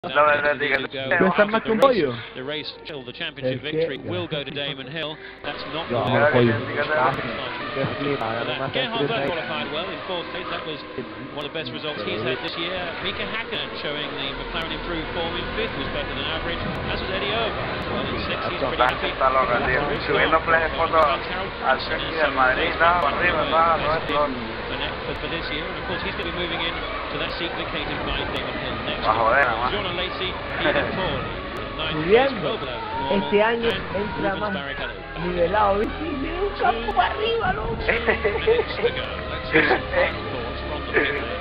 La verdad, ¿Puede estar más que un pollo? The race, the championship victory will go to Damon Hill. That's not the pollo. Gerhard Berg qualified well in fourth place. That was one of the best results he's had this year. Mika Hakkinen showing the McLaren improved form in fifth was better than average. As was Eddie Irvine. Well, in sixth, he's pretty happy. Subiendo fotos al Sergi del Madrid, arriba, for this year, and of course he's going to be moving in to that seat vacated by Damon Hill next. John Lacey, Ian Ford, Subiendo. Este año entra más nivelado, ¿viste? Y me da un campo para arriba, ¿no?